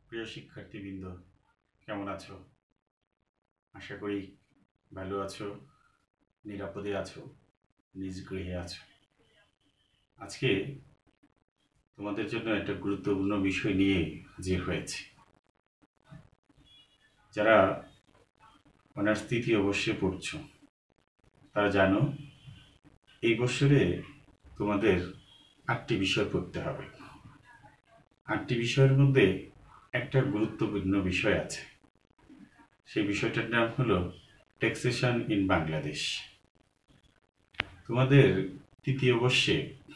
প্রিয় শিক্ষার্থীবৃন্দ, কেমন আছো? আশা করি ভালো আছো, নিরাপদে আছো, নিজ গৃহে আছো। আজকে তোমাদের জন্য একটা গুরুত্বপূর্ণ বিষয় নিয়ে হাজির হয়েছি। যারা অনার্স তৃতীয় বর্ষে পড়ছো তারা জানো এই বছরে তোমাদের 8টি বিষয় পড়তে হবে। 8টি বিষয়ের মধ্যে একটা গুরুত্বপূর্ণ বিষয় আছে। সেই বিষয়টার নাম হলো ট্যাক্সেশন ইন বাংলাদেশ। তোমাদের তৃতীয় বর্ষে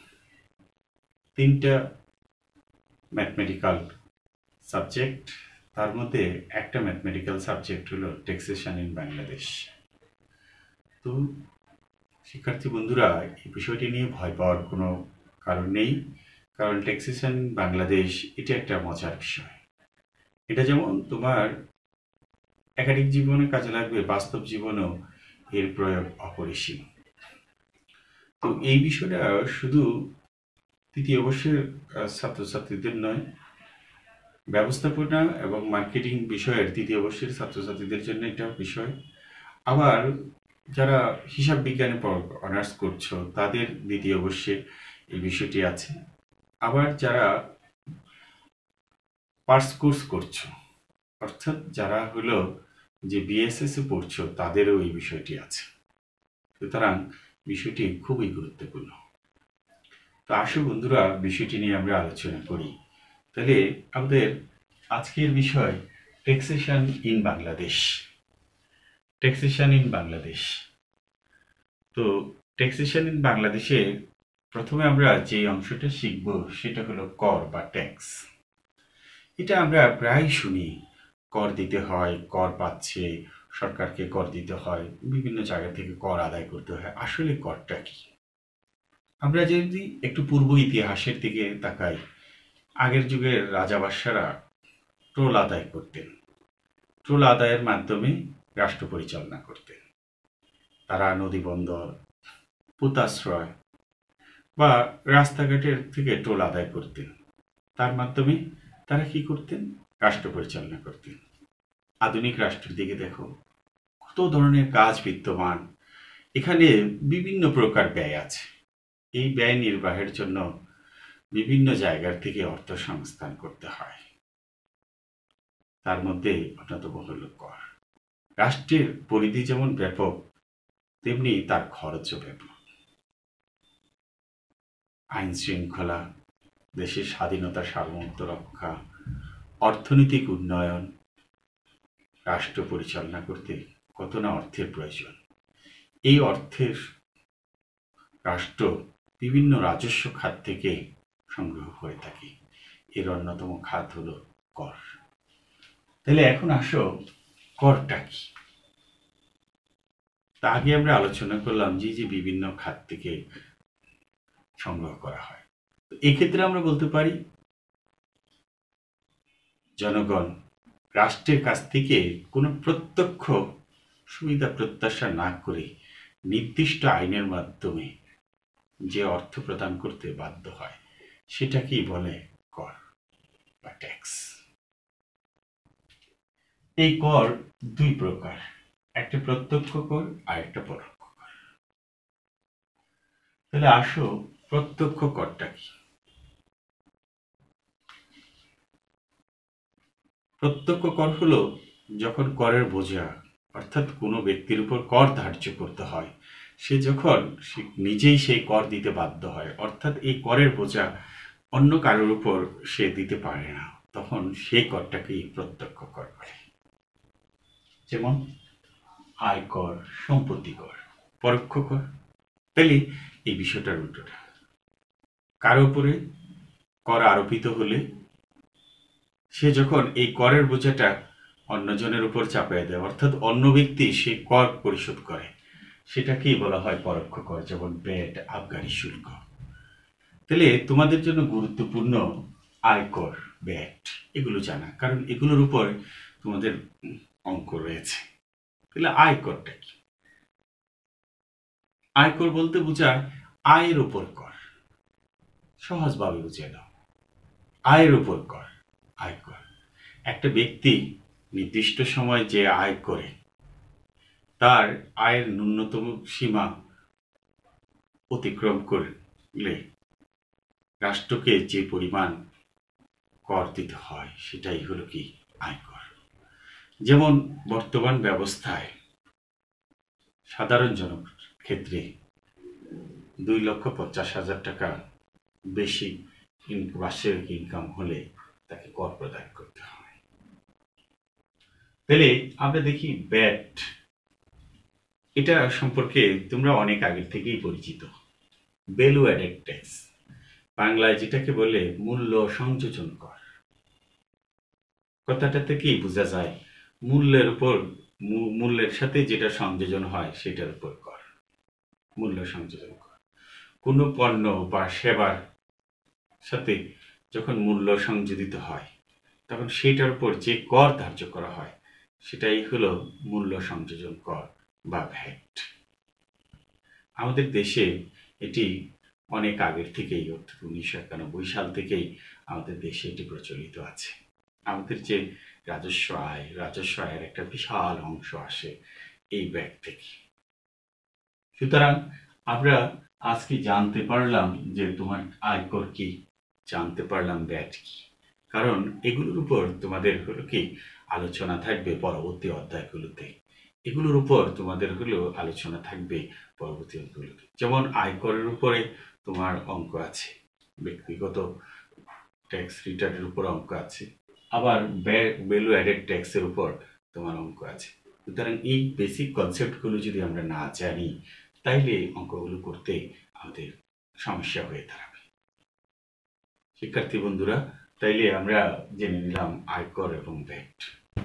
3টা ম্যাথমেটিক্যাল সাবজেক্ট, তার মধ্যে একটা ম্যাথমেটিক্যাল সাবজেক্ট হলো ট্যাক্সেশন ইন বাংলাদেশ। তো শিক্ষার্থী বন্ধুরা, এই বিষয়টি নিয়ে ভয় পাওয়ার কোনো কারণ নেই, কারণ ট্যাক্সেশন ইন বাংলাদেশ এটা একটা মজার বিষয়। এটা যেমন তোমার একাডেমিক জীবনে কাজে লাগবে, বাস্তব জীবনেও এর প্রয়োগ অপরিসীম। তো এই বিষয়টা শুধু তৃতীয় বর্ষের ছাত্রছাত্রীদের নয়, ব্যবস্থাপনা এবং মার্কেটিং বিষয়ের তৃতীয় বর্ষের ছাত্রছাত্রীদের জন্য এটা বিষয়। আবার যারা হিসাব বিজ্ঞানে অনার্স করছো তাদের দ্বিতীয় বর্ষে এই বিষয়টি আছে। আবার যারা পার্স কোর্স করছো, অর্থাৎ যারা হলো যে বিএসএস এ পড়ছো তাদেরও এই বিষয়টি আছে। সুতরাং বিষয়টি খুবই গুরুত্বপূর্ণ। তো আসো বন্ধুরা, বিষয়টি নিয়ে আমরা আলোচনা করি। তাহলে আমাদের আজকের বিষয় taxation in Bangladesh. Taxation in Bangladesh. তো ট্যাক্সেশন ইন বাংলাদেশে প্রথমে আমরা যে অংশটা শিখব সেটা হলো কর বা ট্যাক্স। এটা আমরা প্রায় শুনি, কর দিতে হয়, কর পাচ্ছে, সরকারকে কর দিতে হয়, বিভিন্ন জায়গা থেকে কর আদায় করতে হয়। আসলে করটা কি? আমরা যদি একটু পূর্ব ইতিহাসের দিকে তাকাই, আগের যুগের রাজা বাদশারা টোল আদায় করতেন। টোল আদায়ের মাধ্যমে রাষ্ট্র পরিচালনা করতেন। তারা নদী বন্দর, পোতাশ্রয় বা রাস্তাঘাটের থেকে টোল আদায় করতেন। তার মাধ্যমে তারা কি করতেন? রাষ্ট্র পরিচালনা করতেন। আধুনিক রাষ্ট্রের দিকে দেখো, কত ধরনের কাজ বিদ্যমান। এখানে বিভিন্ন প্রকার ব্যয় আছে। এই ব্যয় নির্বাহের জন্য বিভিন্ন জায়গার থেকে অর্থ সংস্থান করতে হয়। তার মধ্যে অন্যতম হল কর। রাষ্ট্রের পরিধি যেমন ব্যাপক, তেমনি তার খরচও ব্যাপক। আইন শৃঙ্খলা, দেশের স্বাধীনতা সার্বভৌমত্ব রক্ষা, অর্থনৈতিক উন্নয়ন, রাষ্ট্র পরিচালনা করতে কত না অর্থের প্রয়োজন। এই অর্থের রাষ্ট্র বিভিন্ন রাজস্ব খাত থেকে সংগ্রহ করে থাকে। এর অন্যতম খাত হলো কর। তাহলে এখন আসো, করটা কি? তা আগে আমরা আলোচনা করলাম যে বিভিন্ন খাত থেকে সংগ্রহ করা হয়। তো এক্ষেত্রে আমরা বলতে পারি জনগণ রাষ্ট্রের কাছ থেকে কোনো প্রত্যক্ষ সুবিধা প্রত্যাশা না করে নির্দিষ্ট আইনের মাধ্যমে যে অর্থ প্রদান করতে বাধ্য হয় সেটাকেই বলে কর বা ট্যাক্স। এই কর দুই প্রকার, একটা প্রত্যক্ষ কর আর একটা পরোক্ষ কর। তাহলে আসো, প্রত্যক্ষ করটা কি? প্রত্যক্ষ কর হলো যখন করের বোঝা, অর্থাৎ কোনো ব্যক্তির উপর কর ধার্য করতে হয়, সে যখন নিজেই সেই কর দিতে বাধ্য হয়, অর্থাৎ এই করের বোঝা অন্য কারোর উপর সে দিতে পারে না, তখন সেই করটাকেই প্রত্যক্ষ কর বলে। যেমন আয়কর, সম্পত্তি কর, পরোক্ষ কর। তাহলে এই বিষয়টার উল্টোটা, কারো উপরে কর আরোপিত হলে সে যখন এই করের বোঝাটা অন্যজনের উপর চাপিয়ে দেয়, অর্থাৎ অন্য ব্যক্তি সেই কর পরিশোধ করে, সেটাকেই বলা হয় পরোক্ষ কর। যেমন ভ্যাট, আবগারি শুল্ক। তাহলে তোমাদের জন্য গুরুত্বপূর্ণ আয়কর, ভ্যাট এগুলো জানা, কারণ এগুলোর উপর তোমাদের অঙ্ক রয়েছে। তাহলে আয়করটা কি? আয়কর বলতে বোঝায় আয়ের উপর কর। সহজভাবে বুঝিয়ে দাও, আয়ের উপর কর, আয়কর। একটা ব্যক্তি নির্দিষ্ট সময় যে আয় করে তার আয়ের ন্যূনতম সীমা অতিক্রম করলে রাষ্ট্রকে যে পরিমাণ কর দিতে হয় সেটাই হলো কি আয়কর। যেমন বর্তমান ব্যবস্থায় সাধারণ জনক্ষেত্রে 2,50,000 টাকা বেশি বার্ষিক ইনকাম হলে তাকে কর প্রদান করতে হয়। তাহলে আমরা দেখি ব্যাট, এটা সম্পর্কে তোমরা অনেক আগে থেকেই পরিচিত। ভ্যালু অ্যাডেড ট্যাক্স, বাংলায় যেটাকে বলে মূল্য সংযোজন কর। কথাটা থেকেই বোঝা যায় মূল্যের উপর, মূল্যের সাথে যেটা সংযোজন হয় সেটার উপর কর, মূল্য সংযোজন কর। কোনো পণ্য বা সেবার সাথে যখন মূল্য সংযোজিত হয় তখন সেটার উপর যে কর ধার্য করা হয় সেটাই হলো মূল্য সংযোজন কর বা ভ্যাট। আমাদের দেশে এটি অনেক আগের থেকেই, অর্থাৎ 1991 সাল থেকেই আমাদের দেশে এটি প্রচলিত আছে। আমাদের যে রাজস্ব আয়ের একটা বিশাল অংশ আসে এই ভ্যাট থেকে। সুতরাং আমরা আজকে জানতে পারলাম যে তোমার আয়কর কি, জানতে পারলাম ভ্যাট কি, কারণ এগুলোর উপর তোমাদের হলো কি আলোচনা থাকবে পরবর্তী অধ্যায়গুলোতে। এগুলোর উপর তোমাদের হলো আলোচনা থাকবে পরবর্তী অধ্যায়গুলোতে। যেমন আয়করের উপরে তোমার অঙ্ক আছে, ব্যক্তিগত ট্যাক্স রিটার্নের উপর অঙ্ক আছে, আবার ভ্যালু অ্যাডেড ট্যাক্সের উপর তোমার অঙ্ক আছে। সুতরাং এই বেসিক কনসেপ্টগুলো যদি আমরা না জানি তাইলে অঙ্কগুলো করতে আমাদের সমস্যা হয়ে দাঁড়াবে। শিক্ষার্থী বন্ধুরা, তাইলে আমরা জেনে নিলাম আয়কর এবং ভ্যাট।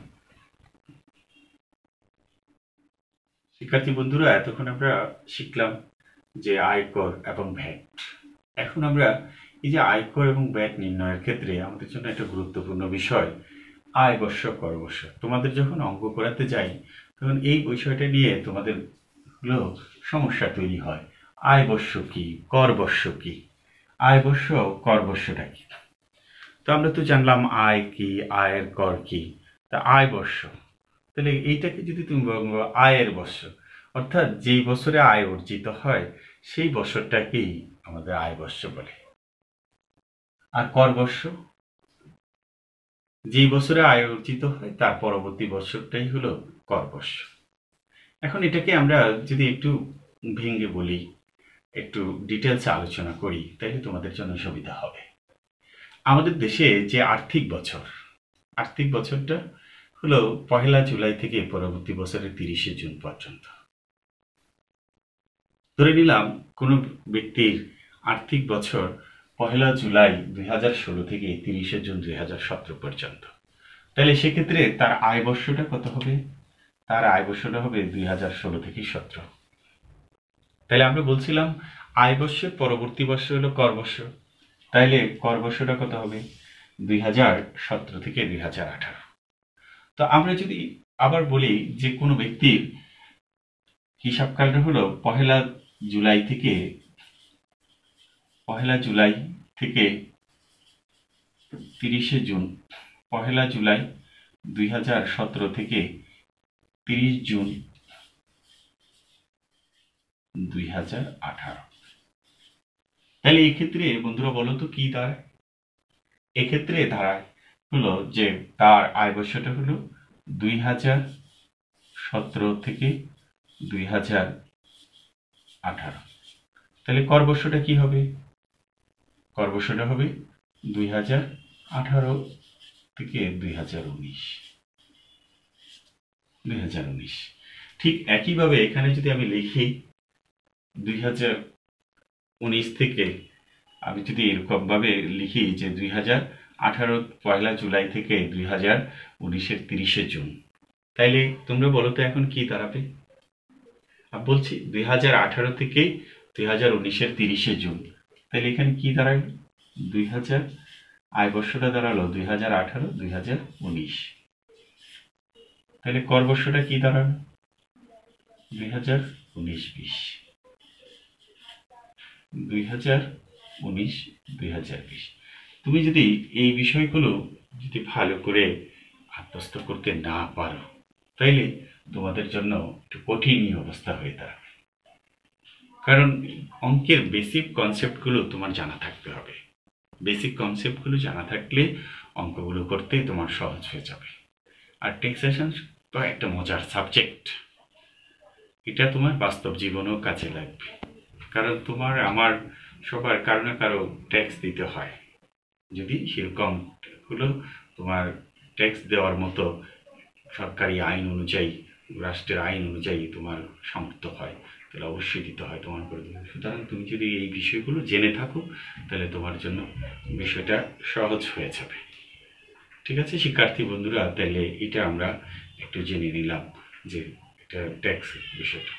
শিক্ষার্থী বন্ধুরা, এতক্ষণ আমরা শিখলাম যে আয়কর এবং ভ্যাট। এখন আমরা এই যে আয়কর এবং ভ্যাট নির্ণয়ের ক্ষেত্রে আমাদের জন্য একটা গুরুত্বপূর্ণ বিষয় আয় বর্ষ কর বর্ষ। তোমাদের যখন অঙ্ক করাতে যাই তখন এই বিষয়টা নিয়ে তোমাদের হলো সমস্যা তৈরি হয়। আয় বর্ষ কি, কর বর্ষ কি, আয় বর্ষ কর বর্ষটা কি। তো আমরা তো জানলাম আয় কি, আয়ের কর কি, তা আয় বর্ষ। তাহলে এইটাকে যদি তুমি বলো আয়ের বর্ষ, অর্থাৎ যেই বছরে আয় অর্জিত হয় সেই বছরটাকেই আমাদের আয় বর্ষ বলে। আর কর বর্ষ, যেই বছরে আয় অর্জিত হয় তার পরবর্তী বছরটাই হলো কর বর্ষ। এখন এটাকে আমরা যদি একটু ভেঙে বলি, একটু ডিটেলসে আলোচনা করি, তাহলে তোমাদের জন্য সুবিধা হবে। আমাদের দেশে যে আর্থিক বছরটা হলো 1 জুলাই থেকে পরবর্তী বছরের 30 জুন পর্যন্ত। ধরে নিলাম কোনো ব্যক্তির আর্থিক বছর 1 জুলাই 2016 থেকে 30 জুন 2017 পর্যন্ত। তাহলে সেক্ষেত্রে তার আয় বর্ষটা কত হবে? তার আয় বর্ষটা হবে 2016 থেকে 17। তাহলে আমরা বলছিলাম আয় বর্ষের পরবর্তী বর্ষ হলো কর বর্ষ। তাইলে কর বর্ষটা কত হবে? 2017 থেকে 2018। তো আমরা যদি আবার বলি যে কোনো ব্যক্তির হিসাবকালটা হলো 1 জুলাই থেকে 30 জুন, 1 জুলাই 2017 থেকে 30 জুন 2018। তাহলে এই ক্ষেত্রে বন্ধুরা বলো তো কি দাঁড়ায়? এক্ষেত্রে দাঁড়ায় হলো যে তার আয় বর্ষটা হলো 2017 থেকে 2018। তাহলে কর বর্ষটা কি হবে? কর বর্ষটা হবে 2018 থেকে 2019। ঠিক একইভাবে এখানে যদি আমি লিখি 2019 থেকে, আমি যদি এরকম ভাবে লিখি যে 2018 1 জুলাই থেকে 2019-এর 30 জুন, তাইলে তোমরা বলো তো এখন কি দাঁড়াবে? আমি বলছি 2018 থেকে 2019-এর 30 জুন। তাহলে এখানে কি দাঁড়ালো? 2000 আয় বর্ষটা দাঁড়ালো 2018-2019। তাহলে কর বর্ষটা কি দাঁড়ালো? 2019-20। 2019-2020। তুমি যদি এই বিষয়গুলো যদি ভালো করে আত্মস্থ করতে না পারো, তাইলে তোমাদের জন্য একটু কঠিনই অবস্থা হয়ে দাঁড়াবে। কারণ অঙ্কের বেসিক কনসেপ্টগুলো তোমার জানা থাকতে হবে। বেসিক কনসেপ্টগুলো জানা থাকলে অঙ্কগুলো করতে তোমার সহজ হয়ে যাবে। আর ট্যাক্সেশন তো একটা মজার সাবজেক্ট, এটা তোমার বাস্তব জীবনেও কাজে লাগবে। কারণ তোমার আমার সবার কারো না কারো ট্যাক্স দিতে হয়। যদি সেরকম হলো তোমার ট্যাক্স দেওয়ার মতো সরকারি আইন অনুযায়ী, রাষ্ট্রের আইন অনুযায়ী তোমার সামর্থ্য হয়, তাহলে অবশ্যই দিতে হয় তোমার করে দেবে। সুতরাং তুমি যদি এই বিষয়গুলো জেনে থাকো, তাহলে তোমার জন্য বিষয়টা সহজ হয়ে যাবে। ঠিক আছে শিক্ষার্থী বন্ধুরা, তাহলে এটা আমরা একটু জেনে নিলাম যে এটা ট্যাক্স বিষয়টা।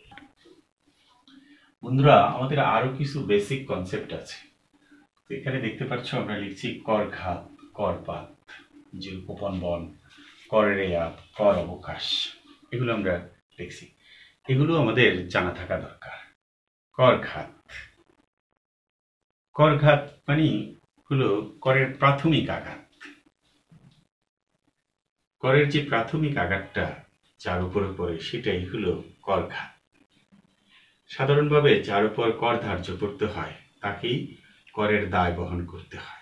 বন্ধুরা, আমাদের আরো কিছু বেসিক কনসেপ্ট আছে। এখানে দেখতে পাচ্ছ আমরা লিখছি কর ঘাত, করপাত, জিরো কুপন বন্ড, কর রেয়াত, কর অবকাশ, এগুলো আমরা লিখছি। এগুলো আমাদের জানা থাকা দরকার। কর ঘাত, কর ঘাত মানে হলো করের প্রাথমিক আঘাত। করের যে প্রাথমিক আঘাতটা যার উপরে পড়ে সেটাই হলো কর ঘাত। সাধারণভাবে যার উপর কর ধার্য করতে হয় তাকেই করের দায় বহন করতে হয়।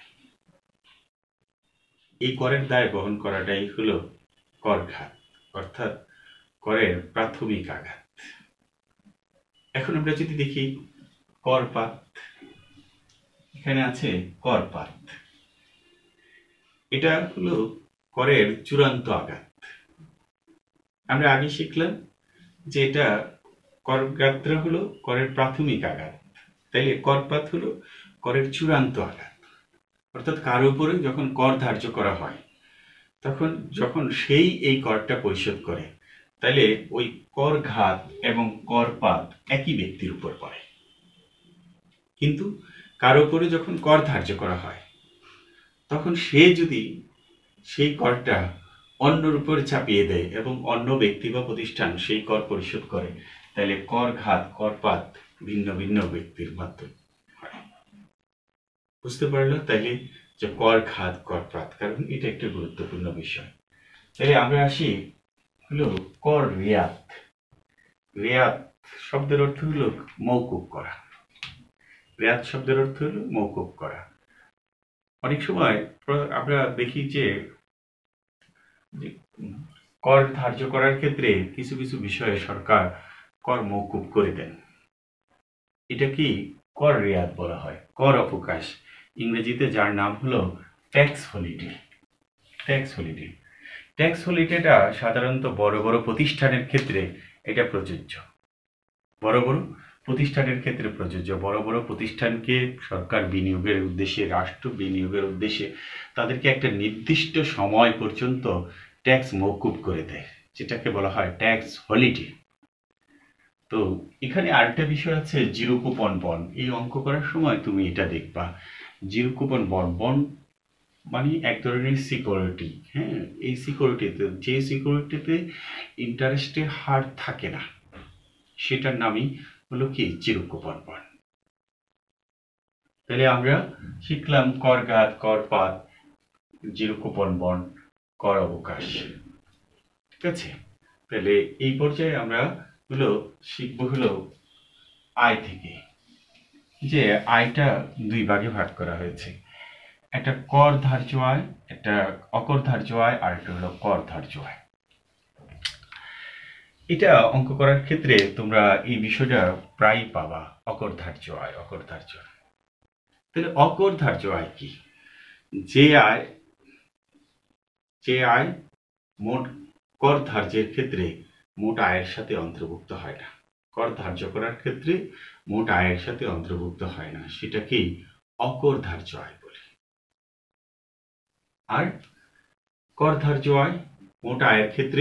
এই করের দায় বহন করাটাই হলো কর ঘাত, অর্থাৎ করের প্রাথমিক আঘাত। এখন আমরা যদি দেখি করপাত, এখানে আছে করপাত, এটা হলো করের চূড়ান্ত আঘাত। আমরা আগে শিখলাম যে এটা করগাত্র হলো করের প্রাথমিক আঘাত, তাইলে করপাত হলো করের চূড়ান্ত আঘাত। অর্থাৎ কারো উপরে যখন কর ধার্য করা হয়, তখন যখন সেই এই করটা পরিশোধ করে, তাহলে ওই কর ঘাত এবং করপাত একই ব্যক্তির উপর পড়ে। কিন্তু কারো উপরে যখন কর ধার্য করা হয়, তখন সে যদি সেই করটা অন্যর উপর চাপিয়ে দেয় এবং অন্য ব্যক্তি বা প্রতিষ্ঠান সেই কর পরিশোধ করে, তাহলে কর ঘাত করপাত ভিন্ন ভিন্ন ব্যক্তির মাধ্যমে হয়। বুঝতে পারলো তাইলে যে কর ঘাত করপাত, কারণ এটা একটা গুরুত্বপূর্ণ বিষয়। তাহলে আমরা আসি হলো কর রেয়াত। রেয়াত শব্দের অর্থ হলো মওকুফ করা। রেয়াত শব্দের অর্থ হলো মওকুফ করা। অনেক সময় আমরা দেখি যে কর ধার্য করার ক্ষেত্রে কিছু কিছু বিষয়ে সরকার কর মওকুফ করে দেন। এটা কি কর রেয়াত বলা হয়, কর অবকাশ, ইংরেজিতে যার নাম হলো tax holiday. Tax holiday, tax হলিডেটা সাধারণত বড় বড় প্রতিষ্ঠানের ক্ষেত্রে এটা প্রযোজ্য। বড় বড় প্রতিষ্ঠানের ক্ষেত্রে প্রযোজ্য। বড় বড় প্রতিষ্ঠানকে সরকার বিনিয়োগের উদ্দেশ্যে, রাষ্ট্র বিনিয়োগের উদ্দেশ্যে তাদেরকে একটা নির্দিষ্ট সময় পর্যন্ত ট্যাক্স মওকুফ করে দেয়, যেটাকে বলা হয় ট্যাক্স হলিডে। তো এখানে আরেকটা বিষয় আছে জিরো কুপন বন্ড। এই অঙ্ক করার সময় তুমি এটা দেখবা, জিরো কুপন বন্ড, বন্ড মানে এক ধরনের সিকিউরিটি। হ্যাঁ, এই সিকিউরিটিতে, যে সিকিউরিটিতে ইন্টারেস্টের হার থাকে না, সেটার নামই হলো কি জিরো কুপন বন্ড। তাহলে আমরা শিখলাম করঘাত, করপাত, জিরো কুপন বন্ড, কর অবকাশ। ঠিক আছে, তাহলে এই পর্যায়ে আমরা হলো শিখবো হলো আয় থেকে, যে আয়টা দুই ভাগে ভাগ করা হয়েছে। একটা কর ধার্য আয়, একটা অকর ধার্য আয়, আর একটা হলো কর ধার্য আয়। এটা অঙ্ক করার ক্ষেত্রে তোমরা এই বিষয়টা প্রায় পাবা, অকর ধার্য আয়, অকর ধার্য আয়। তাহলে অকর ধার্য আয় কি? যে আয় মোট কর ধার্যের ক্ষেত্রে মোট আয়ের সাথে অন্তর্ভুক্ত হয় না। কর ধার্য করার ক্ষেত্রে মোট আয়ের সাথে অন্তর্ভুক্ত হয় না, সেটাকেই অকর ধার্য আয় বলে। আর কর ধার্য আয় মোট আয়ের ক্ষেত্রে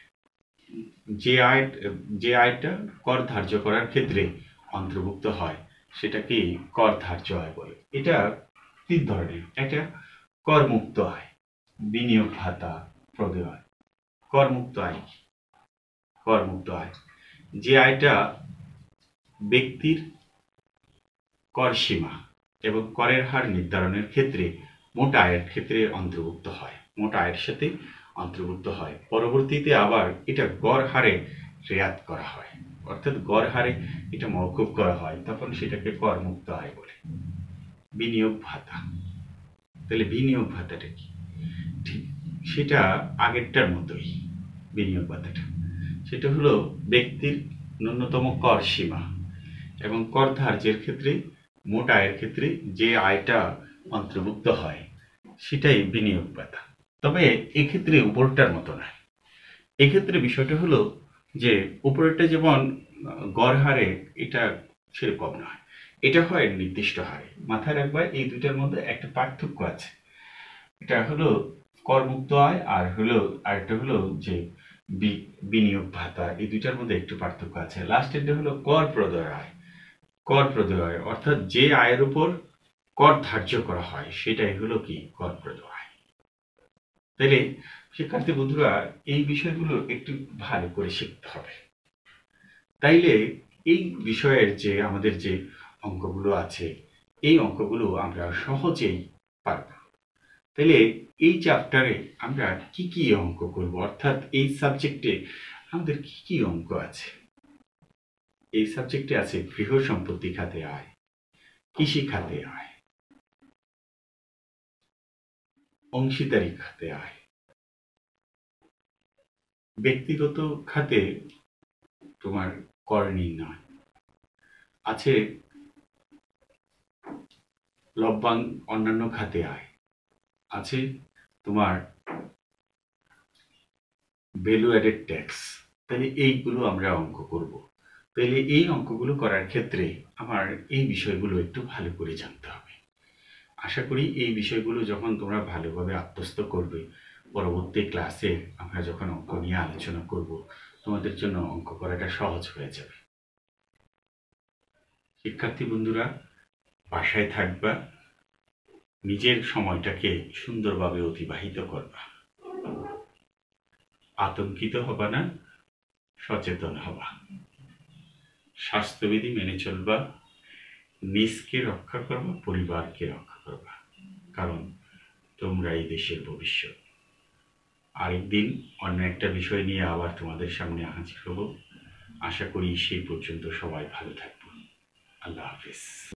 যে আয়টা কর ধার্য করার ক্ষেত্রে অন্তর্ভুক্ত হয় সেটাকে কর ধার্য আয় বলে। এটা তিন ধরনের। একটা করমুক্ত আয়, বিনিয়োগ ভাতা, প্রদেয় আয়। করমুক্ত আয়, করমুক্ত আয় যে আয়টা ব্যক্তির কর সীমা এবং করের হার নির্ধারণের ক্ষেত্রে মোট আয়ের ক্ষেত্রে অন্তর্ভুক্ত হয়, মোট আয়ের সাথে অন্তর্ভুক্ত হয়, পরবর্তীতে আবার এটা গড় হারে রেয়াত করা হয়, অর্থাৎ গড় হারে এটা মওকুফ করা হয়, তখন সেটাকে করমুক্ত আয় বলে। বিনিয়োগ ভাতা, তাহলে বিনিয়োগ ভাতাটা কি? ঠিক সেটা আগেরটার মতোই। বিনিয়োগ ভাতাটা সেটা হলো ব্যক্তির ন্যূনতম কর সীমা এবং কর ধার্যের ক্ষেত্রে মোট আয়ের ক্ষেত্রে যে আয়টা অন্তর্ভুক্ত হয় সেটাই বিনিয়োগ ভাতা। তবে এক্ষেত্রে উপরটার মতো নয়। এক্ষেত্রে বিষয়টা হলো যে উপরেরটা যেমন গড় হারে এটা সেরকম নয়, এটা হয় নির্দিষ্ট হারে। মাথায় রাখবা এই দুইটার মধ্যে একটা পার্থক্য আছে। এটা হলো করমুক্ত আয় আর হলো আরেকটা হলো যে বিনিয়োগ ভাতা, এই দুইটার মধ্যে একটু পার্থক্য আছে। লাস্টেরটা হলো কর প্রদয় আয়। কর প্রদয় আয় অর্থাৎ যে আয়ের উপর কর ধার্য করা হয় সেটাই হলো কি কর প্রদয় আয়। তাহলে শিক্ষার্থী বন্ধুরা এই বিষয়গুলো একটু ভালো করে শিখতে হবে, তাইলে এই বিষয়ের যে আমাদের যে অঙ্কগুলো আছে এই অঙ্কগুলো আমরা সহজেই পারব। তাহলে এই চ্যাপ্টারে আমরা কি কি অঙ্ক করব, অর্থাৎ এই সাবজেক্টে আমাদের কি কি অঙ্ক আছে? এই সাবজেক্টে আছে গৃহ সম্পত্তি খাতে আয়, কৃষি খাতে আয়, অংশীদারি খাতে আয়, ব্যক্তিগত খাতে তোমার কর নির্ণয় আছে, লভ্যাংশ অন্যান্য খাতে আয় আছে, তোমার ভ্যালু অ্যাডেড ট্যাক্স। তাহলে এইগুলো আমরা অঙ্ক করব। তাহলে এই অঙ্কগুলো করার ক্ষেত্রে আমার এই বিষয়গুলো একটু ভালো করে জানতে হবে। আশা করি এই বিষয়গুলো যখন তোমরা ভালোভাবে আত্মস্থ করবে, পরবর্তী ক্লাসে আমরা যখন অঙ্ক নিয়ে আলোচনা করব তোমাদের জন্য অঙ্ক করাটা সহজ হয়ে যাবে। শিক্ষার্থী বন্ধুরা বাসায় থাকবা, নিজের সময়টাকে সুন্দরভাবে অতিবাহিত করবা, আতঙ্কিত হবা না, সচেতন হবা, স্বাস্থ্যবিধি মেনে চলবা, নিজকে রক্ষা করবা, পরিবারকে রক্ষা করবা, কারণ তোমরা এই দেশের ভবিষ্যৎ। আরেকদিন অন্য একটা বিষয় নিয়ে আবার তোমাদের সামনে হাজির হব। আশা করি সেই পর্যন্ত সবাই ভালো থাকবো। আল্লাহ হাফিজ।